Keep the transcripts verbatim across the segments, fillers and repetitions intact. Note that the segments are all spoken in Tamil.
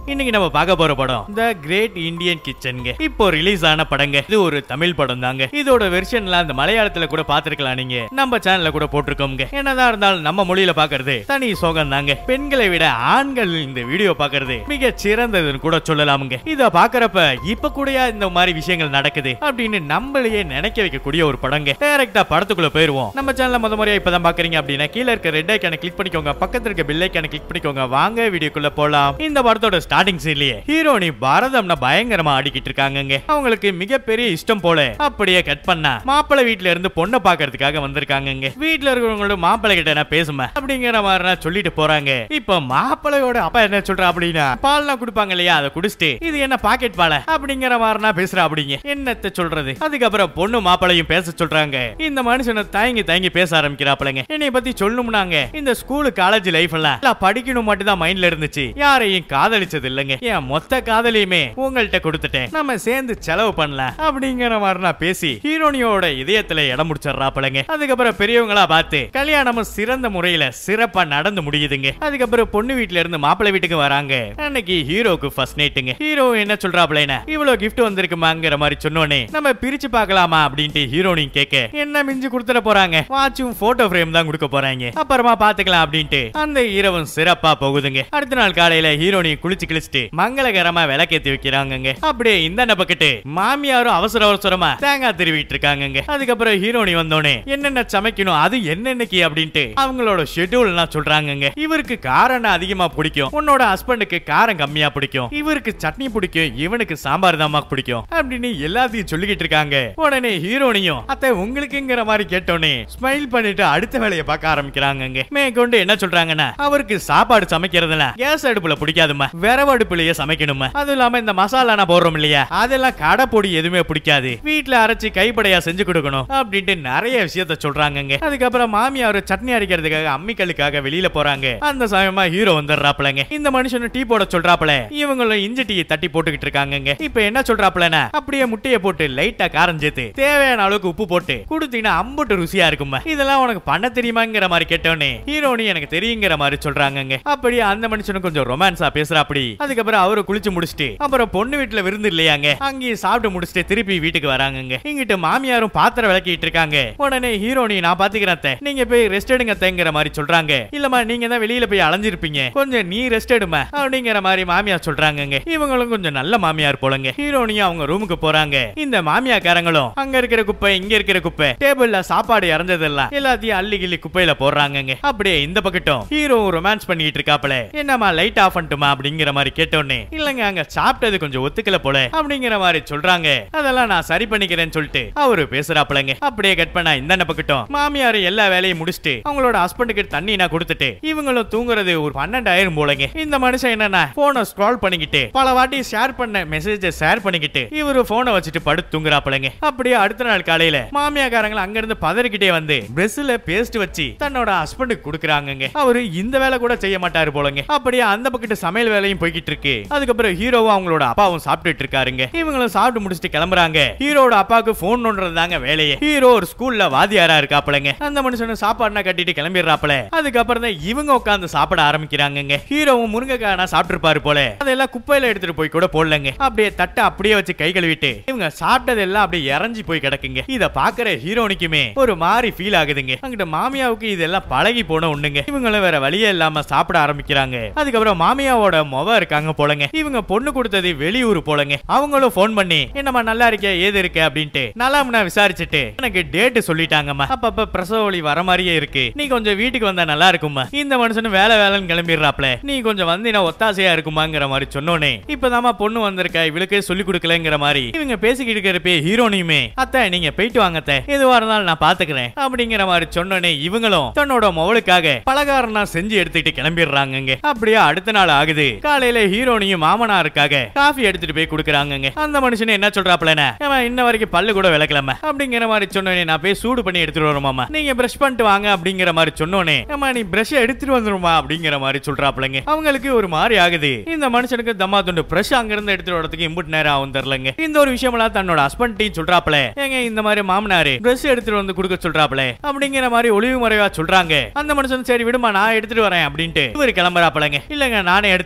இன்னைக்கு நம்ம பார்க்க போற படம் தி கிரேட் இந்தியன் கிச்சன்ங்க. இப்போ ரிலீஸ் ஆன படங்க. இது ஒரு தமிழ் படம் தாங்க. இதோட வெர்ஷன்ல அந்த மலையாளத்துல கூட பாத்துருக்கலாம். நீங்க நம்ம சேனல்ல கூட போட்டிருக்கோங்க. என்னதான் இருந்தாலும் நம்ம மொழியில பாக்குறது தனி சோகம் தாங்க. பெண்களை விட ஆண்கள் இந்த வீடியோ பாக்குறது மிக சிறந்ததுன்னு கூட சொல்லலாமுங்க. இத பாக்குறப்ப இப்ப கூட இந்த மாதிரி விஷயங்கள் நடக்குது அப்படின்னு நம்மளையே நினைக்க வைக்கக்கூடிய ஒரு படங்க. டைரக்டா படத்துக்குள்ள போயிருவோம். நம்ம சேனல்ல முத முறையா இப்பதான் பாக்குறீங்க அப்படின்னா கீழ இருக்க ரெட் ஐகானை கிளிக் பண்ணிக்கோங்க. பக்கத்துல இருக்க பெல் ஐகானை கிளிக் பண்ணிக்கோங்க. வாங்க வீடியோக்குள்ள போலாம். இந்த படத்தோட ஸ்டார்டிங் சீன்லயே ஹீரோனி பாரதம்னா பயங்கரமா ஆடிக்கிட்டு இருக்காங்க. அவங்களுக்கு மிகப்பெரிய இஷ்டம் போல அப்படியே கட் பண்ணா மாப்பிள்ளை வீட்ல இருந்து பொண்ணை பாக்குறதுக்காக வந்திருக்காங்க. வீட்ல இருக்கிறவங்களோட மாப்பிள்ளை கிட்ட நான் பேசுமா அப்படிங்கிற மாதிரி சொல்லிட்டு போறாங்க. இப்ப மாப்பிள்ளையோட அப்பா என்ன சொல்றா அப்படின்னா பால்லாம் குடுப்பாங்க இல்லையா, அதை குடிச்சிட்டு இது என்ன பாக்கெட் பால அப்படிங்கிற மாதிரி பேசுறா. அப்படிங்க என்னத்த சொல்றது. அதுக்கப்புறம் பொண்ணு மாப்பிள்ளையும் பேச சொல்றாங்க. இந்த மனுஷனை தயங்கி தயங்கி பேச ஆரம்பிக்கிறாப்லங்க. என்னைய பத்தி சொல்லணும்னாங்க இந்த ஸ்கூல் காலேஜ் லைஃப் எல்லாம் படிக்கணும் மட்டும் தான் மைண்ட்ல இருந்துச்சு. யாரையும் காதலிச்சது இல்லைங்க. என் மொத்த காதலியுமே உங்கள்கிட்ட கொடுத்துட்டேன். நம்ம சேர்ந்து செலவு பண்ணலாம் அப்படிங்கிற மாதிரி நான் பேசி ஹீரோனியோட இதயத்துல இடம் முடிச்சிடறாப்பலங்க. அதுக்கப்புறம் பெரியவங்களா பார்த்து கல்யாணமும் சிறந்த முறையில சிறப்பா நடந்து முடியுதுங்க. அதுக்கப்புறம் பொண்ணு வீட்டுல இருந்து மாப்பிள்ளை வீட்டுக்கு வராங்க. அன்னைக்கு ஹீரோக்கு ஃபர்ஸ்ட் நைட்டுங்க. ஹீரோ என்ன சொல்றாப்லனா இவ்வளவு கிஃப்ட் வந்திருக்குமாங்கிற மாதிரி சொன்னோனே நம்ம பிரிச்சு பார்க்கலாமா அப்படின்ட்டு ஹீரோனியும் கேட்க என்ன மிஞ்சி கொடுத்துட போறாங்க, வாட்சும் போட்டோ ஃப்ரேம் தான் கொடுக்க போறாங்க, அப்புறமா பாத்துக்கலாம் அப்படின்ட்டு அந்த இரவும் சிறப்பா போகுதுங்க. அடுத்த நாள் காலையில ஹீரோனி குளிச்சு கிழிச்சிட்டு மங்களகரமா விளக்கேத்தி வைக்கிறாங்க. அப்படியே இந்த பக்கெட்டு மாமியாரும் அவசர அவசரமா தேங்காய் திருவிட்டு இருக்காங்க. அதுக்கப்புறம் ஹீரோனி வந்தோடனே என்னென்ன சமைக்கணும் அது என்னென்னக்கு அப்படின்ட்டு அவங்களோட ஷெட்யூல் எல்லாம் சொல்றாங்க. இவருக்கு காரம் அதிகமா பிடிக்கும், உன்னோட ஹஸ்பண்டுக்கு காரம் கம்மியா பிடிக்கும், இவருக்கு சட்னி பிடிக்கும், இவனுக்கு சாம்பார் தாமா பிடிக்கும் அப்படின்னு எல்லாத்தையும் சொல்லிக்கிட்டு இருக்காங்க. உடனே ஹீரோனியும் அத்தை உங்களுக்குங்கிற மாதிரி கேட்டோன்னே ஸ்மைல் பண்ணிட்டு அடுத்த வேலையை பார்க்க ஆரம்பிக்கிறாங்க. மேற்கொண்டு என்ன சொல்றாங்கன்னா அவருக்கு சாப்பாடு சமைக்கிறதுல கேஸ் அடுப்புல பிடிக்காதுமா, விரவு அடுப்புலயே சமைக்கணுமா, அது இல்லாம இந்த மசாலா போடுறோம் இல்லையா அதெல்லாம் கடை பொடி எதுவுமே பிடிக்காது, வீட்டுல அரைச்சி கைப்படையா செஞ்சு கொடுக்கணும் அப்படின்ட்டு நிறைய விஷயத்த சொல்றாங்க. அதுக்கப்புறம் மாமியார் சட்னி அரைக்கிறதுக்காக அம்மிக்கல்லுக்காக வெளியில போறாங்க. அந்த சமயமா ஹீரோ வந்துடுறாப்லங்க. இந்த மனுஷன் டீ போட சொல்றாப்ல, இவங்களும் இஞ்சி டீ தட்டி போட்டுக்கிட்டு இருக்காங்க. இப்ப என்ன சொல்றாப்லனா அப்படியே முட்டையை போட்டு லைட்டா காரம் சேர்த்து தேவையான அளவுக்கு உப்பு போட்டு குடுத்தீங்கன்னா அம்புட்டு ருசியா இருக்குமா, இதெல்லாம் உனக்கு பண்ண தெரியுமாங்கிற மாதிரி கேட்டோன்னே ஹீரோனி எனக்கு தெரியுங்கிற மாதிரி சொல்றாங்க. அப்படியே அந்த மனுஷனும் கொஞ்சம் ரொமான்ஸா பேசுறா. அப்படி அதுக்கப்புறம் அவரு குளிச்சு முடிச்சுட்டு அப்புறம் பொண்ணு வீட்டுல விருந்து இல்லையாங்க அங்கேயே சாப்பிட்டு முடிச்சுட்டு திருப்பி வீட்டுக்கு வராங்க. இங்கிட்டு மாமியாரும் பாத்திரம் விளக்கிட்டு இருக்காங்க. உடனே ஹீரோனி நான் பாத்துக்கிறேன், நீங்க போய் ரெஸ்ட் எடுங்க தேங்கிற மாதிரி சொல்றாங்க. இல்லமா நீங்க தான் வெளியில போய் அலைஞ்சிருப்பீங்க, கொஞ்சம் நீ ரெஸ்ட் எடுமா அப்படிங்கிற மாதிரி மாமியார் சொல்றாங்க. இவங்களும் கொஞ்சம் நல்ல மாமியார் போலங்க. ஹீரோனியும் அவங்க ரூமுக்கு போறாங்க. இந்த மாமியாக்காரங்களும் அங்க இருக்கிற குப்பை இங்க இருக்கிற குப்பை டேபிள்ல சாப்பாடு இறந்ததெல்லாம் எல்லாத்தையும் அள்ளி கிள்ளி குப்பையில போடுறாங்க. அப்படியே இந்த பக்கட்டும் ஹீரோ ரொமான்ஸ் பண்ணிட்டு இருக்காப்ல, என்னமா லைட் ஆஃப் பண்ணிட்டுமா அப்படிங்கிற மாதிரி கேட்டோன்னே இல்லங்க அங்க சாப்பிட்டது கொஞ்சம் ஒத்துக்கல போல அப்படிங்கிற மாதிரி சொல்றாங்க. அதெல்லாம் நான் சரி பண்ணிக்கிறேன்னு சொல்லிட்டு அவரு பேசுறாப்லங்க. அப்படியே கட் பண்ணா இந்த பக்கட்டும் மாமியார் எல்லா வேலையும் முடிச்சுட்டு அவங்களோட ஹஸ்பண்டுக்கு தண்ணி நான் கொடுத்துட்டு இவங்களும் தூங்குறது ஒரு பன்னெண்டாயிரம் போலங்க. இந்த மனுஷன் என்னன்னா போனை ஸ்க்ரால் பண்ணிக்கிட்டு பல வாட்டி ஷேர் பண்ண மெசேஜை ஷேர் பண்ணிக்கிட்டு இவரு போனை வச்சுட்டு படுத்து தூங்குறாப்லங்க. அப்படியே அடுத்த நாள் காலையில மாமியாக்காரங்க அங்க இருந்து பதறிக்கிட்டே வந்து பிரஸ்ல பேஸ்ட் வச்சு தன்னோட ஹஸ்பண்டுக்கு கொடுக்குறாங்க. அவரு இந்த வேலை கூட செய்ய மாட்டாரு போலங்க. அப்படியே அந்த பக்கத்து சமையல் வேலையும் போய்கிட்டு இருக்கு. அதுக்கப்புறம் ஹீரோவும் அவங்களோட அப்பாவும் சாப்பிட்டுட்டு இருக்காருங்க. இவங்களும் சாப்பிட்டு முடிச்சுட்டு கிளம்புறாங்க. ஹீரோட அப்பாவுக்கு போன் நோன்றதாங்க வேலையே. ஹீரோ ஒரு ஸ்கூல்ல வாதியாரா இருக்காப்லங்க. அந்த மனுஷனும் சாப்பாடுனா கட்டிட்டு கிளம்பிடுறாப்ல. அதுக்கப்புறம் தான் இவங்க உட்கார்ந்து சாப்பிட ஆரம்பிக்கிறாங்க. ஹீரோவும் முருங்கைக்காய் சாப்பிட்டுருப்பாரு போல, அதெல்லாம் குப்பையில எடுத்துட்டு போய் கூட போடலங்க. அப்படியே தட்டை அப்படியே வச்சு கை கழுவிட்டு இவங்க சாப்பிட்டது எல்லாம் அப்படியே இறஞ்சி போய் கிடக்குங்க. இத பாக்குற ஹீரோனிக்குமே ஒரு மாதிரி ஃபீல் ஆகுதுங்க. அங்கிட்ட மாமியாவுக்கு இதெல்லாம் பழகி போன ஒண்ணுங்க. இவங்களும் வேற வழியே இல்லாம சாப்பிட ஆரம்பிக்கிறாங்க. அதுக்கப்புறம் மாமியாவோட மொவ இருக்காங்க போலங்க. இவங்க பொண்ணு கொடுத்தது வெளியூர் போலங்க. அவங்களும் போன் பண்ணி என்னமா நல்லா இருக்க ஏது இருக்க அப்படின்ட்டு நல்லாம்னா விசாரிச்சுட்டு எனக்கு டேட் சொல்லிட்டாங்கம்மா, அப்பப்ப பிரசவ வலி வர மாதிரியே இருக்கு, நீ கொஞ்சம் வீட்டுக்கு வந்தா நல்லா இருக்குமா. இந்த மனுஷனும் வேலை வேலைன்னு கிளம்பிடுறாப்ல, நீ கொஞ்சம் வந்தீனா ஒத்தாசையா இருக்குமாங்கிற மாதிரி சொன்னோனே இப்பதாமா பொண்ணு வந்திருக்க இவளுக்கே சொல்லி கொடுக்கலங்கிற மாதிரி இவங்க பேசிக்கிட்டு இருக்கிறப்பே ஹீரோனியுமே அத்தை நீங்க போயிட்டு வாங்கத்த, எதுவா இருந்தாலும் நான் பாத்துக்கிறேன் அப்படிங்கிற மாதிரி சொன்னோனே இவங்களும் தன்னோட மவளுக்காக பலகாரம் செஞ்சு எடுத்துக்கிட்டு கிளம்பிடுறாங்க. அப்படியே அடுத்த நாள் ஆகுது. காலையில ஹீரோனியும் மாமனாருக்காக காஃபி எடுத்துட்டு போய் கொடுக்குறாங்க. அந்த மனுஷன் என்ன சொல்றாப்லனா இன்ன வரைக்கும் பல்லு கூட விளக்கலாம அப்படிங்கிற மாதிரி சொன்னோனே நான் போய் சூடு பண்ணி எடுத்துட்டு வருமாமா, நீங்க பிரஷ் பண்ணிட்டு வாங்க அப்படிங்கிற மாதிரி சொன்னோனே அம்மா நீ பிரஷ் எடுத்துட்டு வந்துருமா அப்படிங்கிற மாதிரி சொல்றாப்லங்க. அவங்களுக்கு ஒரு மாதிரி ஆகுது. இந்த மனுஷனுக்கு தம்மா துண்டு பிரஷ் அங்க இருந்து எடுத்துட்டு வரதுக்கு இம்புட் நேரம் ஆகும் தெரியலங்க. இந்த ஒரு விஷயம் எல்லாம் தன்னோட ஹஸ்பண்ட் டீ சொல்றாப்ல, ஏங்க இந்த மாதிரி மாமனாரு பிரஷ் எடுத்துட்டு வந்து கொடுக்க சொல்றாப்ல அப்படிங்கிற மாதிரி ஒளிவு முறைவா சொல்றாங்க. அந்த மனுஷன் சரி விடுமா நான் எடுத்துட்டு வரேன் அப்படின்ட்டு இவரு கிளம்புறாப்லங்க. இல்லங்க நானே எடுத்துக்கிறேன், இல்ல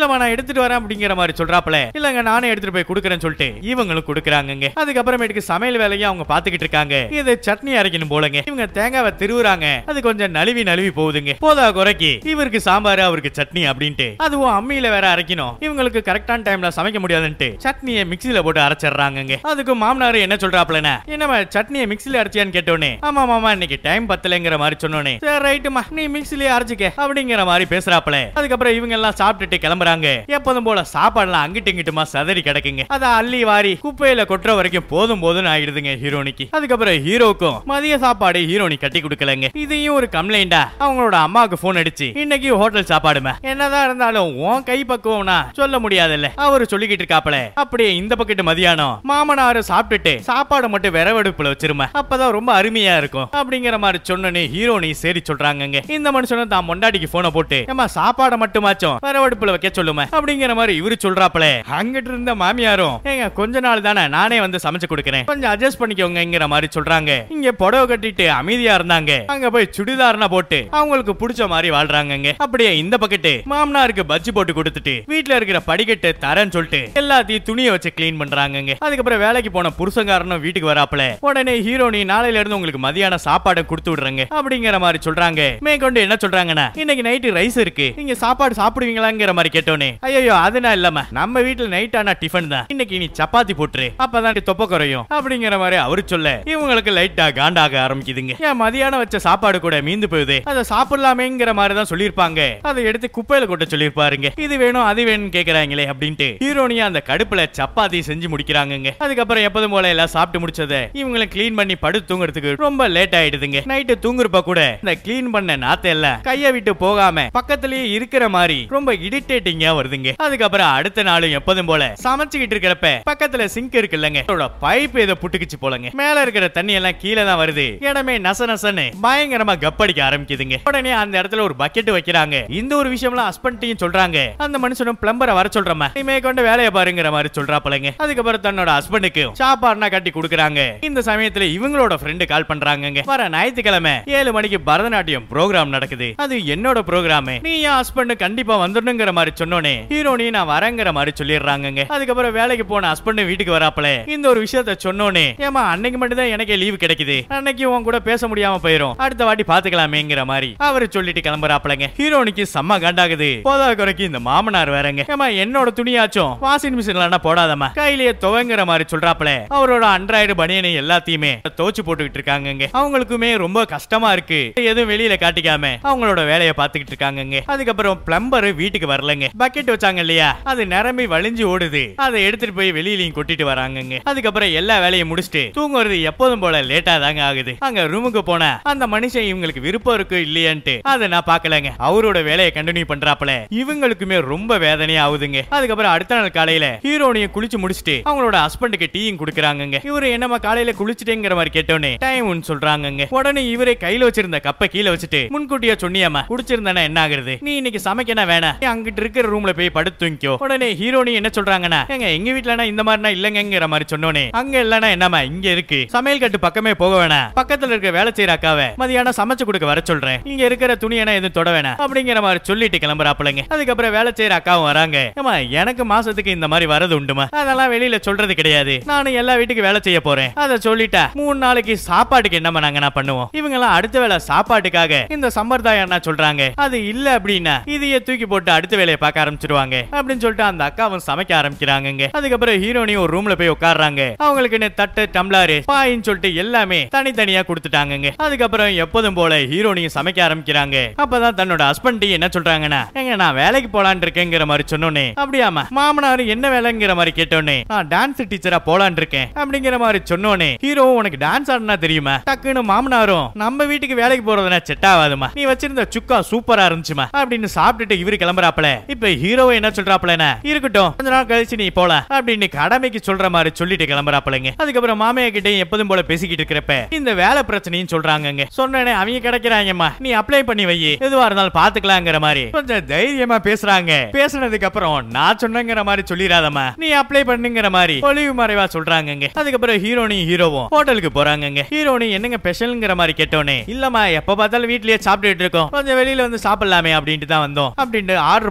இல்லமா நான் எடுத்துட்டு வரேன் அப்படிங்கிற மாதிரி சொல்றாப்ல. இல்லங்க நானே எடுத்துட்டு போய் குடுக்கறேன்னு சொல்லிட்டு இவங்களும் குடுக்குறாங்கங்க. அதுக்கப்புறமேட்டுக்கு சமையல் வேலையை அவங்க பாத்துக்கிட்டு இருக்காங்க. இது சட்னி அரைக்கணும் போலங்க. இவங்க தேங்காவை திருவுறாங்க. அது கொஞ்சம் நழுவி நழுவி போகுதுங்க. போதா குறைக்கு இவருக்கு சாம்பார் அவருக்கு சட்னி அப்படின்ட்டு அதுவும் அம்மியில வேற அரைக்கணும். இவங்களுக்கு கரெக்டான டைம்ல சமைக்க முடியாதுன்ட்டு சட்னியை மிக்ஸில போட்டு அரைச்சிடுறாங்க. அதுக்கு மாமனார் என்ன சொல்றாப்லனா, என்னமா சட்னியை மிக்ஸில அரைச்சியான்னு கேட்டோனே, ஆமா மாமா இன்னைக்கு டைம் பத்தலைங்கிற மாதிரி சொன்னோனே, சரி ரைட்டுமா நீ மிக்ஸிலேயே அரைச்சிக்க அப்படிங்கிற மாதிரி பேசுறாப்ல. அதுக்கப்புறம் இவங்க எல்லாம் சாப்பிட்டுட்டு கிளம்புறாங்க. எப்போதும் போல சாப்பாடுலாம் அங்கிட்டு இங்கிட்டுமா சதறி கிடக்குங்க. அத அள்ளி வாரி குப்பையில கொட்டுற வரைக்கும் போதும் போதும் ஆயிடுதுங்க ஹீரோனிக்கு. அதுக்கப்புறம் ஹீரோக்கும் மதிய சாப்பாடு ஹீரோனி கட்டி கொடுக்கலங்க. இதையும் ஒரு கம்ப்ளைண்டா அவங்களோட அம்மாவுக்கு போன் அடிச்சு, இன்னைக்கு ஹோட்டல் சாப்பாடுமா என்னதான் இருந்தாலும் உன் கை பக்குவம்னா சொல்ல முடியாதுல்ல அவரு சொல்லிக்கிட்டு இருக்காப்ல. அப்படியே இந்த பக்கெட்டு மதியானம் மாமனாரு சாப்பிட்டுட்டு சாப்பாடு மட்டும் விரவெடுப்புல வச்சிருமா, அப்பதான் ரொம்ப அருமையா இருக்கும் அப்படிங்கிற மாதிரி சொன்னனே ஹீரோனி சரி சொல்றாங்க. இந்த மனுஷனும் தான் மொண்டாடிக்கு போனை போட்டு, ஏமா சாப்பாடை மட்டுமாச்சும் விரவெடுப்புல வைக்க சொல்லுமா அப்படிங்கிற மாதிரி இவரு சொல்றாப்ல. அங்கிட்டு இருந்த மாமியாரும், ஏங்க கொஞ்ச நாள் தானே நானே வந்து சமைச்சு கொடுக்கறேன் கொஞ்சம் அட்ஜஸ்ட் பண்ணிக்கோங்கிற மாதிரி சொல்றாங்க. இங்க புடவை கட்டிட்டு அமைதியா இருந்தாங்க. அங்க போய் சுடிதார்னா போட்டு அவங்களுக்கு பிடிச்ச மாதிரி வாழ்றாங்க. அப்படியே இந்த பக்கெட்டு மாமனாருக்கு பஜ்ஜி போட்டு கொடுத்துட்டு வீட்டுல இருக்கிற படிக்கட்டு தரேன்னு சொல்லிட்டு எல்லாத்தையும் துணியை வச்சு கிளீன் பண்றாங்க. அதுக்கப்புறம் வேலைக்கு போன புருஷங்காரனும் வீட்டுக்கு வராப்ல. உடனே ஹீரோனி நாளையில இருந்து உங்களுக்கு மதியான சாப்பாடு கொடுத்து விடுறாங்க அப்படிங்கிற மாதிரி சொல்றாங்க. மேற்கொண்டு என்ன சொல்றாங்கன்னா, இன்னைக்கு நைட்டு ரைஸ் இருக்கு நீங்க சாப்பாடு சாப்பிடுவீங்களாங்கிற மாதிரி கேட்டோனே, ஐயோ அதுனா இல்லமா நம்ம வீட்டுல நைட் ஆனா டிஃபன் தான், இன்னைக்கு நீ சப்பாத்தி போட்டுரு அப்பதான் தொப்ப குறையும் அப்படிங்கிற மாதிரி அவரு சொல்ல இவங்களுக்கு லைட்டா காண்டாக ஆரம்பிக்குதுங்க. ஏன் மதியானம் வச்ச சாப்பாடு கூட மீந்து போகுது அதை சாப்பிடலாமேங்கிற மாதிரி தான் சொல்லிருப்பாங்க. அதை எடுத்து குப்பையில கொட்ட சொல்லிருப்பாருங்க. இது வேணும் அது வேணும் கேக்குறாங்களே அப்படின்ட்டு ஹீரோனியா அந்த கடுப்புல சப்பாத்தி செஞ்சு முடிக்கிறாங்க. அதுக்கப்புறம் எப்போதும் போல எல்லாம் சாப்பிட்டு முடிச்சதை இவங்களை கிளீன் பண்ணி படுத்து தூங்குறதுக்கு ரொம்ப லேட் ஆயிடுதுங்க. நைட்டு தூங்குறப்ப கூட இந்த கிளீன் பண்ண நாத்த எல்லாம் கைய விட்டு போகாம பக்கத்திலேயே இருக்கிற மாதிரி ரொம்ப இரிட்டேட்டிங்கா வருதுங்க. அதுக்கப்புறம் அடுத்த நாளும் எப்போதும் போல சமைச்சுக்கிட்டு இருக்கிறப்ப பக்கத்துல சிங்க் இருக்குல்லங்க, அதோட பைப் ஏதோ புட்டுக்குச்சு போலங்க. மேல இருக்கிற தண்ணி எல்லாம் கீழே தான் வருது. இடமே நச நசன்னு பயங்கரமா கப்படிக்க ஆரம்பிக்குதுங்க. உடனே அந்த இடத்துல ஒரு பக்கெட் வைக்கிறாங்க. இந்த ஒரு விஷயம்லாம் ஹஸ்பண்டையும் சொல்றாங்க. அந்த மனுஷனும் பிளம்பரை வர சொல்றமா, இனிமே கொண்டு வேலையை பாருங்கிற மாதிரி சொல்றாப்பலங்க. அதுக்கப்புறம் தன்னோட ஹஸ்பண்டுக்கு சாப்பாடுனா கட்டி கொடுக்குறாங்க. இந்த சமயத்துல இவங்களோட ஃப்ரெண்டு கால் பண்றாங்க. வர ஞாயிற்றுக்கிழமை ஏழு மணிக்கு பரதநாட்டியம் ப்ரோக்ராம் நடக்குது, அது என்னோட ப்ரோக்ராம், நீ என் ஹஸ்பண்ட் கண்டிப்பா வந்துடணுங்கிற மாதிரி சொன்னோனே ஹீரோனி நான் வரேங்கிற மாதிரி சொல்லிடுறாங்க. அதுக்கப்புறம் வேலைக்கு போன ஹஸ்பண்ட் வீட்டுக்கு வராப்பல. இந்த ஒரு விஷயத்த சொன்னோனே, ஏமா அன்னைக்கு மட்டும் தான் எனக்கு லீவு கிடைக்குது, அன்னைக்கு உன் கூட பேச முடியாம போயிரும், அடுத்த வாட்டி பாத்துக்கலாமேங்கிற மாதிரி அவரு சொல்லிட்டு கிளம்புறாப்பலங்க. ஹீரோனிக்கு செம்ம காண்டாகுது. போதா குறைக்கு இந்த மாமனார் வேறங்க, ஏமா என்னோட துணியாச்சும் வாஷிங் மிஷின்ல போடாதமா கையிலேயே துவங்குற மாதிரி சொல்றாப்பல. அவரோட அன்றாயிரம் பனியனை எல்லாத்தையுமே துவச்சு போட்டுக்கிட்டு இருக்காங்க. அவங்களுக்குமே ரொம்ப கஷ்டமா இருக்கு, எதுவும் வெளியில காட்டிக்காம அவங்களோட வேலையை பாத்துக்கிட்டு இருக்காங்க. அதுக்கப்புறம் பிளம்பர் வீட்டுக்கு வரலங்க. பக்கெட் வச்சாங்க இல்லையா, அது நிரம்பி வழிஞ்சு ஓடுது. அதை எடுத்துட்டு போய் வெளியிலையும் கொட்டிட்டு வராங்க. அதுக்கப்புறம் எல்லா வேலையும் முடிச்சுட்டு தூங்குறது எப்போதும் போல லேட்டா தாங்க ஆகுது. அங்க ரூமுக்கு போன அந்த மனுஷன் இவங்களுக்கு விருப்பம் இருக்கு இல்லையான்ட்டு அதை நான் பாக்கலங்க. அவரோட வேலையை கண்டினியூ பண்றாப்பல. இவங்களுக்குமே ரொம்ப வேதனையா ஆகுதுங்க. அதுக்கப்புறம் அடுத்த நாள் காலையில ஹீரோனியும் குளிச்சு முடிச்சுட்டு அவங்களோட ஹஸ்பண்டுக்கு டீயும் குடுக்குறாங்க. இவரு என்னமா காலையில குளிச்சுட்டேங்கிற மாதிரி கேட்டோன்னே டைம் சொல்றாங்க. உடனே இவரே கையில வச்சிருந்த கப்பை கீழே வச்சுட்டு, முன்கூட்டியா சொன்னியாமா குடிச்சிருந்தானே என்ன ஆகுறது, நீ இன்னைக்கு சமைக்கனா வேணா அங்கிட்டு இருக்கிற ரூம்ல போய் படுத்து தூங்கிக்கோ. உடனே ஹீரோனி என்ன சொல்றாங்கன்னா, எங்க எங்க வீட்டுல இந்த மாதிரினா இல்லங்கிற மாதிரி சொன்னோனே, அங்க இல்லனா என்னமா இங்க இருக்கு, சமையல் கட்டு பக்கமே போக வேணாம், பக்கத்துல இருக்க வேலை செய்யற அக்காவை மதியானம் சமைச்சு கொடுக்க வர சொல்றேன், இங்க இருக்கிற துணியெல்லாம் எதுவும் தொட வேணாம் அப்படிங்கிற மாதிரி சொல்லிட்டு கிளம்புறாப்பலங்க. அதுக்கப்புறம் வேலை செய்யற அக்காவும் வராங்க. ஏமா எனக்கு மாசத்துக்கு இந்த மாதிரி வரது உண்டுமா, அதெல்லாம் வெளியில சொல்றது கிடையாது, நானும் எல்லா வீட்டுக்கு வேலை செய்ய போறேன், அதை சொல்லிட்டா மூணு நாளைக்கு சாப்பாட்டுக்கு என்னமா நாங்க நான் பண்ணுவோம். இவங்க எல்லாம் அடுத்த வேலை சாப்பாட்டுக்காக இந்த சம்பிரதாயம் என்ன சொல்றாங்க, அது இல்ல அப்படின்னா இதையே தூக்கி போட்டு அடுத்த வேலையை பார்க்க ஆரம்பிச்சிருவாங்க அப்படின்னு சொல்லிட்டு அந்த அக்காவும் சமைக்க ஆரம்பிக்கிறாங்க. அதுக்கப்புறம் ஹீரோனி ஒரு ரூம்ல போய் உட்கார்றாங்க. அவங்களுக்கு தட்டு டம்ளர் பாயின்னு சொல்லிட்டு எல்லாமே தனித்தனியா கொடுத்துட்டாங்க. அதுக்கப்புறம் எப்போதும் போல ஹீரோனியும் சமைக்க ஆரம்பிக்கிறாங்க. அப்பதான் தன்னோட ஹஸ்பண்ட் என்ன சொல்றாங்கன்னா, எங்க நான் வேலைக்கு போலான் இருக்கேங்கிற மாதிரி சொன்னோன்னே, அப்படியாமா மாமனார் என்ன வேலைங்கிற மாதிரி கேட்டோன்னே, நான் டான்ஸ் டீச்சரா போலான் இருக்கேன் அப்படிங்கிற மாதிரி சொன்னோன்னே, ஹீரோ உனக்கு டான்ஸ் ஆடுனா தெரியுமா, டக்குன்னு மாமனாரும் நம்ம வீட்டுக்கு வேலைக்கு போறதுனா செட் ஆகாதுமா, நீ வச்சிருந்த சுக்கா சூப்பரா இருந்துச்சுமா அப்படின்னு சாப்பிட்டுட்டு இவரு கிளம்புறாப்ல. இப்ப ஹீரோ என்ன சொல்றாப்லனா, இருக்கட்டும் கொஞ்ச நாள் கழிச்சு நீ போலாம் அப்படின்னு கடமைக்கு சொல்ற மாதிரி சொல்லிட்டு கிளம்புறாப்லங்க. அதுக்கப்புறம் மாமையா கிட்ட எப்போதும் போல பேசிக்கிட்டு இருக்கிறப்ப இந்த வேலை பிரச்சனையும் சொல்றாங்க. சொன்னேனே அவங்க கிடைக்கிறாங்கம்மா, நீ அப்ளை பண்ணி வை, எதுவா இருந்தாலும் பாத்துக்கலாங்கிற மாதிரி கொஞ்சம் தைரியமா பேசுறாங்க. பேசுனதுக்கு அப்புறம் நான் சொன்னங்கிற மாதிரி சொல்லிராதம்மா, நீ அப்ளை பண்ணுங்கிற மாதிரி ஒளிவு மறைவா சொல்றாங்க. அதுக்கப்புறம் ஹீரோனி ஹீரோவும் ஹோட்டலுக்கு போறாங்க. ஹீரோனி என்னங்க ஸ்பெஷல்ங்கிற மாதிரி கேட்டோனே, இல்லம்மா எப்ப பார்த்தாலும் வீட்லயே சாப்பிட்டுட்டு இருக்கோம், கொஞ்சம் வெளியில வந்து சாப்பிடலாமே அப்படின்ட்டு தான் வந்தோம் அப்படின்னு ஆர்டர் பண்ணி சாப்பிட்டு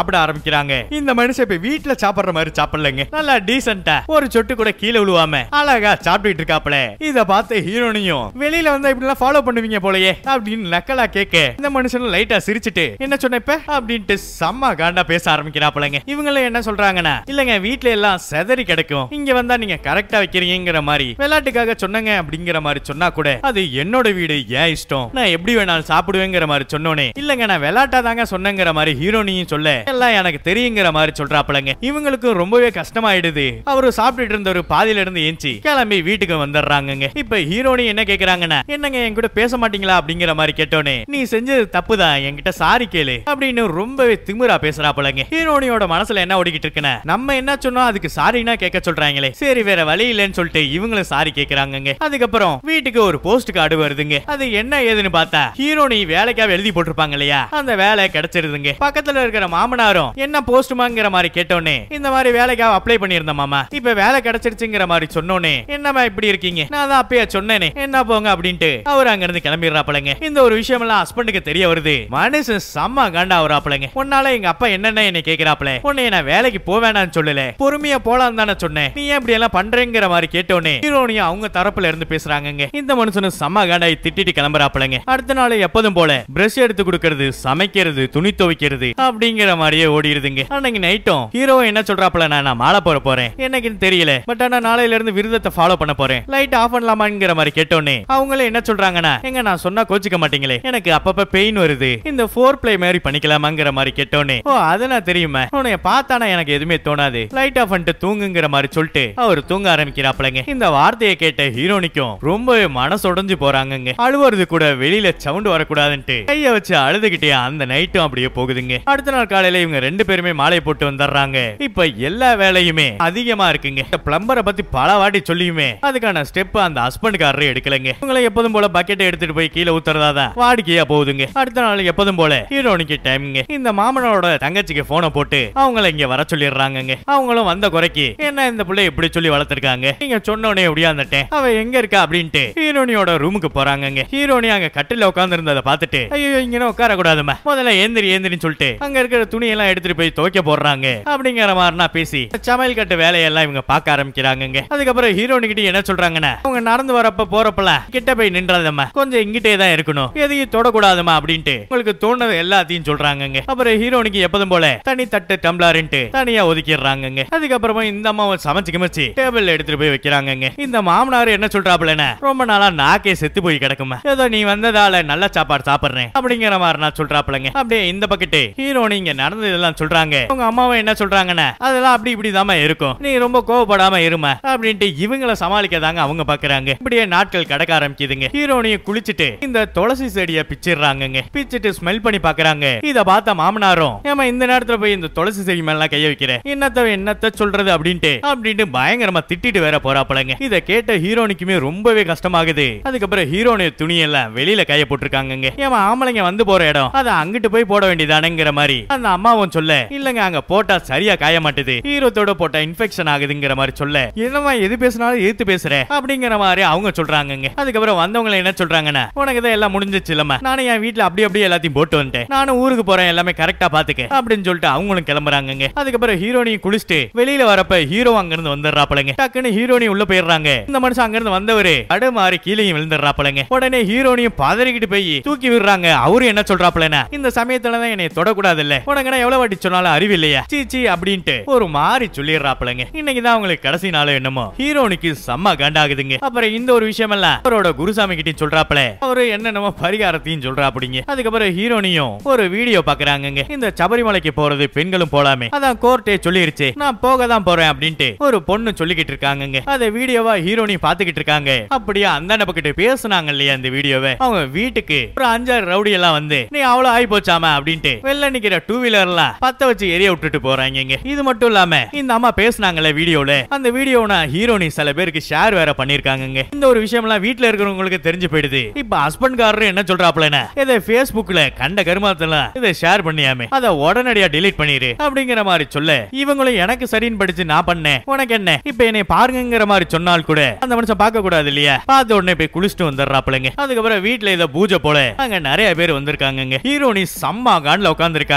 சாப்பிட ஆரம்பிக்கிறாங்க. இந்த மனுஷன் இப்ப வீட்டுல சாப்பிடுற மாதிரி சாப்பிடலங்க. நல்லா டீசென்ட்டா ஒரு சொட்டு கூட கீழே விழுவாம அழகா சாப்பிட்டு இருக்காப்ல. இத பார்த்த ஹீரோனியும் வெளியில வந்து இப்படி எல்லாம் ஃபாலோ பண்ணுவீங்க போலயே அப்படின்னு நக்கலா கேட்க இந்த மனுஷன் லைட்டா சிரிச்சிட்டு என்ன சொன்ன இப்ப அப்படின்ட்டு செம்ம காண்டா பேச ஆரம்பிக்கிறாப்லங்க. இவங்கள என்ன சொல்றாங்கன்னா இல்லங்க வீட்டுல எல்லாம் செதறி கிடைக்கும், இங்க வந்தா நீங்க கரெக்டா வைக்கிறீங்கிற மாதிரி விளையாட்டுக்காக சொன்னங்க அப்படிங்கிற மாதிரி சொன்னா கூட அது என்னோட வீடு ஏன் இஷ்டம், நான் எப்படி வேணாலும் சாப்பிடுவேங்கிற மாதிரி சொன்னோனே இல்லங்க நான் விளையாட்டா தாங்க சொன்னங்கிற மாதிரி ஹீரோனியும் சொல்ல எல்லாம் எனக்கு தெரியுங்கிற மாதிரி சொல்றாப்லங்க. இவங்களுக்கு ரொம்பவே கஷ்டமாயிடுது. அவரு சாப்பிட்டுட்டு இருந்த ஒரு பாதியில இருந்து ஏஞ்சி கிளம்பி வீட்டுக்கு வந்துடுறாங்க. இப்ப ஹீரோனி என்ன கேக்குறாங்கன்னா என்னங்க என் கூட பேச மாட்டீங்களா அப்படிங்கிற மாதிரி கேட்டோனே நீ செஞ்சது தப்புதான் என்கிட்ட சாரி கேளு அப்படின்னு ரொம்பவே திமிரா பேசுறாப்லங்க. ஹீரோனியோட மனசுல என்ன ஓடிக்கிட்டு இருக்குன்னா நம்ம என்ன சொன்னோம் அதுக்கு சாரினா கேட்க சொல்றாங்களே, சரி வேற வழி இல்லைன்னு சொல்லிட்டு இவங்களும் சாரி கேக்குறாங்க. அதுக்கப்புறம் வீட்டுக்கு ஒரு போஸ்ட் கார்டு வருதுங்க. அது என்ன ஏதுன்னு பார்த்தா ஹீரோனி வேலைக்காக எழுதி போட்டிருப்பாங்க இல்லையா, அந்த வேலை கிடைச்சிருதுங்க. பக்கத்துல இருக்கிற மாமனாரும் என்ன போஸ்ட்மாங்கிற மாதிரி கேட்டோனே இந்த மாதிரி வேலைக்காக அப்ளை பண்ணிருந்த மாமா இப்ப வேலை கிடைச்சிருச்சுங்கிற மாதிரி சொன்னோனே என்னமா இப்படி இருக்கீங்க, நான் தான் அப்பயே சொன்னேனே என்ன போங்க அப்படின்ட்டு அவர் அங்க இருந்து கிளம்பிடுறாப்லங்க. இந்த ஒரு விஷயம் எல்லாம் ஹஸ்பண்டுக்கு தெரிய வருது. மனுஷன் செம்ம காண்டா வராப்லங்க. உன்னால எங்க அப்பா என்னென்ன என்ன கேக்குறாப்ல, உன்னை நான் வேலைக்கு போவேனான்னு சொல்லல, பொறுமையா போலாம் தானே சொன்னேன், நீ ஏன் இப்படி எல்லாம் பண்றேங்கிற மாதிரி கேட்டோனே ஹீரோனியா அவங்க தரப்புல இருந்து பேசுறாங்க. இந்த மனுஷனும் செம்ம காண்டாய் திட்டிட்டு கிளம்புறாப்லங்க. அடுத்த நாள் எப்போதும் போல பிரஷ் எடுத்து கொடுக்கிறது, சமைக்கிறது, துணி துவைக்கிறது அப்படிங்கிற மாதிரியே ஓடிடுதுங்க. அன்னைக்கு நைட்டும் ஹீரோ என்ன சொல்றாப்ல, நான் மாலை போற போறேன் எனக்குன்னு தெரியல, பட் ஆனா நாளையில இருந்து விரதத்தை ஃபாலோ பண்ண போறேன், லைட் ஆஃப் பண்ணலாமாங்கிற மாதிரி கேட்டோனே அவங்களே என்ன சொல்றாங்கன்னா எங்க நான் சொன்னா கோச்சிக்க மாட்டீங்களே, எனக்கு அப்பப்ப பெயின் வருது, இந்த ஃபோர் பிளே மாதிரி பண்ணிக்கலாமாங்கிற மாதிரி கேட்டோனே ஓ அதெல்லாம் தெரியுமா, உன்னை பார்த்தானா எனக்கு எதுவுமே தோணாது, லைட் ஆஃப் பண்ணிட்டு தூங்குங்கிற மாதிரி சொல்லிட்டு அவர் தூங்க ஆரம்பிக்கிறாப்லங்க. இந்த வார்த்தையை கேட்ட ஹீரோனிக்கும் ரொம்பவே மனசொடைஞ்சு போறாங்க. அழுவுறது கூட வெளியில சவுண்ட் வரக்கூடாதுன்ட்டு கைய வச்சு அழுதுகிட்டே அந்த நைட்டும் அப்படியே போகுதுங்க. அடுத்த நாள் காலையில இவங்க ரெண்டு பேருமே மாலை போட்டு வந்துடுறாங்க. இப்ப எல்லா வேலையுமே அதிகமா இருக்குங்க. பிளம்பரை பத்தி பல வாட்டி சொல்லியுமே அதுக்கான ஸ்டெப் அந்த ஹஸ்பண்டுக்காரரே எடுக்கலங்க. இவங்களை எப்போதும் போல பக்கெட்டை எடுத்துட்டு போய் கீழே ஊத்துறதாதான் வாடிக்கையா போகுதுங்க. அடுத்த நாள் எப்போதும் போல ஹீரோனிக்கு டைம்ங்க. இந்த மாமனோட தங்கச்சிக்கு போனை போட்டு அவங்கள இங்க வர சொல்லிடுறாங்க. அவங்களும் வந்த குறைக்கு என்ன இந்த பிள்ளை இப்படி சொல்லி வளர்த்திருக்காங்க, நீங்க சொன்னோனே ஒடியாந்துட்டேன், அவ எங்க இருக்கா அப்படின்ட்டு ஹீரோனியோட ரூமுக்கு போறாங்க. ஹீரோனி அங்க கட்டில உட்கார்ந்து இருந்ததை பார்த்துட்டு ஐயோ இங்க உட்கார கூடாதுமா, முதல்ல ஏந்திரி ஏந்திரின்னு சொல்லிட்டு அங்க இருக்கிற துணி எல்லாம் எடுத்துட்டு போய் துவைக்க போடுறாங்க. அப்படிங்கிற மாதிரினா பேசி சமையல் கட்டு வேலையெல்லாம் இவங்க பார்க்க ஆரம்பிக்கிறாங்க. அதுக்கப்புறம் ஹீரோனி கிட்ட என்ன சொல்றாங்கன்னா அவங்க நடந்து வரப்ப போறப்பல கிட்ட போய் நின்றாதம்மா, கொஞ்சம் இங்கிட்டே தான் இருக்கணும், எதையும் தொடக்கூடாதுமா அப்படின்ட்டு உங்களுக்கு தோணுது எல்லாத்தையும் சொல்றாங்க. அப்புறம் ஹீரோனிக்கு எப்போதும் போல தனி தட்டு டம்ளர்ன்ட்டு தனியா ஒதுக்கிடுறாங்க. அதுக்கப்புறமா இந்த அம்மாவை சமைச்சு கிமச்சு டேபிள்ல எடுத்துட்டு போய் வைக்கிறாங்க. இந்த மாமனார் என்ன சொல்றாப்லன்னா ரொம்ப நாளா நாக்கே செத்து போய் கிடக்குமா, ஏதோ நீ வந்ததால நல்ல சாப்பாடு சாப்பிடுறேன் அப்படிங்கிற மாதிரி நான் சொல்றாப்லங்க. அப்படியே இந்த பக்கெட்டு ஹீரோனி இங்க நடந்ததெல்லாம் சொல்றாங்க. உங்க அம்மாவை என்ன சொல்றாங்கன்னா அதெல்லாம் அப்படி இப்படி தாமா இருக்கும், நீ ரொம்ப கோவப்படாம இருமா அப்படின்ட்டு இவங்கள சமாளிக்க தாங்க அவங்க பாக்குறாங்க. இப்படியே நாட்கள் கடக்க ஆரம்பிக்குதுங்க. ஹீரோனியை குளிச்சுட்டு இந்த துளசி செடியை பிச்சிடுறாங்க. பிச்சிட்டு ஸ்மெல் பண்ணி பாக்குறாங்க. இத பார்த்த மாமனாரும் ஏமா இந்த நேரத்துல போய் இந்த துளசி செடி மேல கைய வைக்கிற, என்னத்த என்னத்த சொல்றது அப்படின்ட்டு அப்படின்ட்டு பயங்கரமா திட்டிட்டு வேற போறாப்பலங்க. இத கேட்ட ஹீரோனிக்குமே ரொம்பவே கஷ்டமாகுது. அதுக்கப்புறம் ஹீரோனிய துணியெல்லாம் வெளியில கைய போட்டுருக்காங்க. ஏமா ஆம்பளைங்க வந்து போற இடம் அத அங்கிட்டு போய் போட வேண்டியதானேங்கிற மாதிரி அந்த அம்மாவும் சொல்ல இல்லங்க அங்க போட்டா சரியா காய மாட்டுது, ஹீரோத்தோட போட்டா இன்ஃபெக்ஷன் ஆகுதுங்கிற மாதிரி சொல்ல என்னமா எது பேசினாலும் எதிர்த்து பேசுற அப்படிங்கிற மாதிரி அவங்க சொல்றாங்க. அதுக்கப்புறம் வந்தவங்க என்ன சொல்றாங்கன்னா உனக்கு தான் எல்லாம் முடிஞ்சிச்சு இல்லமா, நானும் என் வீட்டுல அப்படி அப்படியே எல்லாத்தையும் போட்டு வந்துட்டேன், நானும் ஊருக்கு போறேன் எல்லாமே கரெக்டா பாத்துக்க அப்படின்னு சொல்லிட்டு அவங்களும் கிளம்புறாங்க. அதுக்கப்புறம் ஹீரோனி குளிச்சுட்டு வெளியில வரப்ப ஹீரோ அங்க இருந்து வந்துடுறாப்பலங்க. டக்குன்னு ஹீரோனி உள்ள போயிடுறாங்க. இந்த மனுஷன் அங்க இருந்து வந்தவரு அடு மாறி கீழே விழுந்துடுறாப்பலங்க. உடனே ஹீரோனியும் பதறிக்கிட்டு போய் தூக்கி விடுறாங்க. அவரு என்ன சொல்றாப்பலனா இந்த சமயத்துலதான் என்னை தொடக்கூடாது இல்ல, உனக்கு எவ்வளவு வாட்டி சொன்னாலும் அறிவு இல்லையா, சீச்சி அப்படின்ட்டு ஒரு மாறி சொல்லிடுறாப்பலங்க. இன்னைக்குதான் அவங்களுக்கு கடைசி நாள் என்னமோ ஹீரோனிக்கு செம்ம காண்டாகுதுங்க. அப்புறம் இந்த ஒரு விஷயம் எல்லாம் அவரோட குருசாமி கிட்ட சொல்றாப்பல, அவரு என்னென்னமோ பரிகாரத்தையும் சொல்றாப்படிங்க. அதுக்கப்புறம் ஹீரோனியும் ஒரு வீடியோ பாக்குறாங்க. இந்த சபரிமலைக்கு போறது பெண்களும் போலாமே, அதான் கோர்ட்டே சொல்லிருச்சு, நான் போக தான் போறேன் அப்படின்ட்டு ஒரு பொண்ணு சொல்லிக்கிட்டு இருக்காங்க. அத வீடியோவா ஹீரோனி பாத்துக்கிட்டு இருக்காங்க. அப்படியே அந்த பக்கிட்டு பேசுனாங்க இல்லையா அந்த வீடியோவை, அவங்க வீட்டுக்கு ஒரு அஞ்சாறு ரவுடி எல்லாம் வந்து நீ அவ்வளவு ஆயி போச்சாம அப்படின்ட்டு வெள்ள நிக்கிற டூ வீலர் எல்லாம் பத்த வச்சு எரிய விட்டுட்டு போறாங்க. இது மட்டும் இல்லாம இந்த அம்மா பேசுனாங்கல்ல வீடியோல, அந்த வீடியோனா ஹீரோனி சில பேருக்கு ஷேர் வேற பண்ணிருக்காங்க. இந்த ஒரு விஷயம் எல்லாம் வீட்டுல இருக்கிறவங்களுக்கு தெரிஞ்சு போயிடுது. இப்ப ஹஸ்பண்ட் காரர் என்ன சொல்றாப்லனா இதை Facebookல கண்ட கருமாத்தெல்லாம் இதை ஷேர் பண்ணியாமே அத உடனடியா டெலீட் பண்ணிரு அப்படிங்கிற மாதிரி சொல்ல இவங்களும் எனக்கு சரின்னு படிச்சு நான் பண்ணேன், உனக்கு என்ன இப்ப என்னை பாருங்கிற மாதிரி சொன்னால் கூட அந்த மனுஷன் பார்க்க கூடாது இல்லையா, பார்த்த உடனே போய் குளிச்சுட்டு வந்துடுறாப்லங்க. அதுக்கப்புறம் வீட்டுல இத பூஜை போல அங்க நிறைய பேர் வந்திருக்காங்க. ஹீரோனி செம்ம காண்ல உட்கார்ந்து இருக்காங்க. இந்த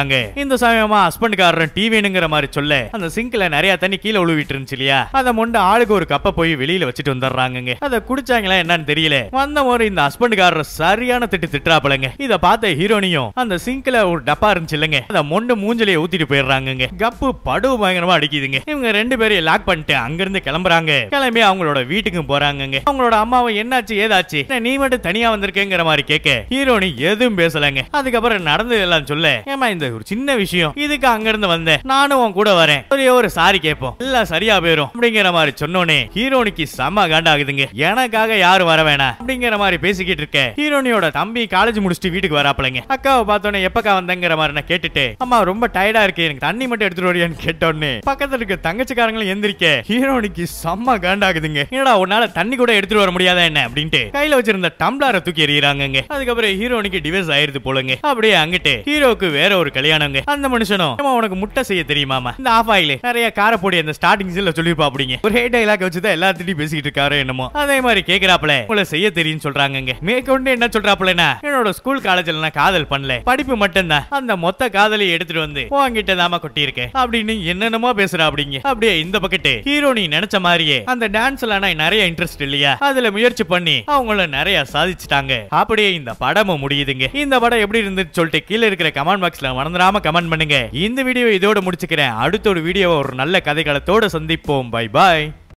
அந்த சமயமா ஹஸ்பண்டுக்காரன் டீ வேணுங்கிற மாதிரி சொல்ல அந்த சிங்க்ல நிறைய தண்ணி கீழே உழுவிட்டு இருந்துச்சு இல்லையா, அதை மொண்டு ஆளுக்கு ஒரு கப்பை போய் வெளியில வச்சுட்டு வந்துடுறாங்க. அதை குடிச்சாங்களா என்னன்னு தெரியல, வந்த முறை இந்த ஹஸ்பண்டுக்காரர் சரியான திட்டு திட்டுறாப்பலங்க. இத பார்த்த ஹீரோனியும் அந்த சிங்க்ல ஒரு டப்பா இருந்துச்சு இல்லங்க, அதை மொண்டு மூஞ்சிலே ஊத்திட்டு போயிடுறாங்க. கப்பு படு பயங்கரமா அடிக்குதுங்க. இவங்க ரெண்டு பேரையும் லாக் பண்ணிட்டு அங்கிருந்து கிளம்புறாங்க. கிளம்பி அவங்களோட வீட்டுக்கு போறாங்க. அவங்களோட அம்மாவை என்னாச்சு ஏதாச்சு, நீ மட்டும் தனியா வந்திருக்கேங்கிற மாதிரி கேட்க ஹீரோனி எதுவும் பேசலங்க. அதுக்கப்புறம் நடந்தது எல்லாம் சொல்ல, ஏமா இந்த ஒரு சின்ன விஷயம், இதுக்கு அங்க இருந்து வந்தேன், நானும் உன் கூட வரேன், ஒரே ஒரு சாரி கேட்போம், எல்லாம் சரியா போயிரும் அப்படிங்கிற மாதிரி சொன்னோனே ஹீரோனிக்கு செம்ம காண்டாகுதுங்க. எனக்காக யாரும் வர வேணாம் அப்படிங்கிற மாதிரி பேசிக்கிட்டு இருக்க ஹீரோனியோட தம்பி காலேஜ் முடிச்சுட்டு வீட்டுக்கு வராப்பலங்க. அக்காவை பார்த்தோன்னே எப்பக்கா வந்தங்கிற மாதிரி நான் கேட்டுட்டு, அம்மா ரொம்ப டயர்டா இருக்கு, எனக்கு தண்ணி மட்டும் எடுத்துட்டு வரியான்னு கேட்டோன்னே பக்கத்துல இருக்க தங்கச்சிக்காரங்களும் எந்திரிக்க ஹீரோனிக்கு செம்ம காண்டாகுதுங்க. என்னடா உன்னால தண்ணி கூட எடுத்துட்டு வர முடியாதா என்ன அப்படின்ட்டு கையில வச்சிருந்த டம்ளரை தூக்கி எறியறாங்க. அதுக்கப்புறம் ஹீரோனிக்கு டிவோர்ஸ் ஆயிருது போலங்க. அப்படியே அங்கிட்டு ஹீரோக்கு வேற ஒரு கல்யாணங்க. அந்த மனுஷனும் உனக்கு முட்டை செய்ய தெரியுமாமா, இந்த ஆஃப் ஆயில் நிறைய காரப்பொடி அந்த ஸ்டார்டிங் சீன்ல சொல்லிருப்பா அப்படிங்க. ஒரு டைலாக் வச்சுதான் எல்லாத்திட்டையும் பேசிக்கிட்டு இருக்காரு என்னமோ. அதே மாதிரி கேக்குறாப்ல உங்களை செய்ய தெரியும் சொல்றாங்க. மேற்கொண்டு என்ன சொல்றாப்லனா, என்னோட ஸ்கூல் காலேஜ்ல நான் காதல் பண்ணல, படிப்பு மட்டும் தான், அந்த மொத்த காதலை எடுத்துட்டு வந்து உன்கிட்ட தாமா கொட்டி இருக்கேன் அப்படின்னு என்னென்னமோ பேசுறா அப்படிங்க. அப்படியே இந்த பக்கெட்டு ஹீரோனி நினைச்ச மாதிரியே அந்த டான்ஸ்ல நிறைய இன்ட்ரெஸ்ட் இல்லையா, அதுல முயற்சி பண்ணி அவங்கள நிறைய சாதிச்சுட்டாங்க. அப்படியே இந்த படமும் முடியுதுங்க. இந்த படம் எப்படி இருந்துச்சு சொல்லிட்டு கீழே இருக்கிற கமெண்ட் பாக்ஸ்ல மறந்துடாம கமெண்ட் பண்ணுங்க. இந்த வீடியோ இதோட முடிச்சுக்கிறேன். அடுத்த ஒரு வீடியோ ஒரு நல்ல கதைகளத்தோட சந்திப்போம். பை பாய்.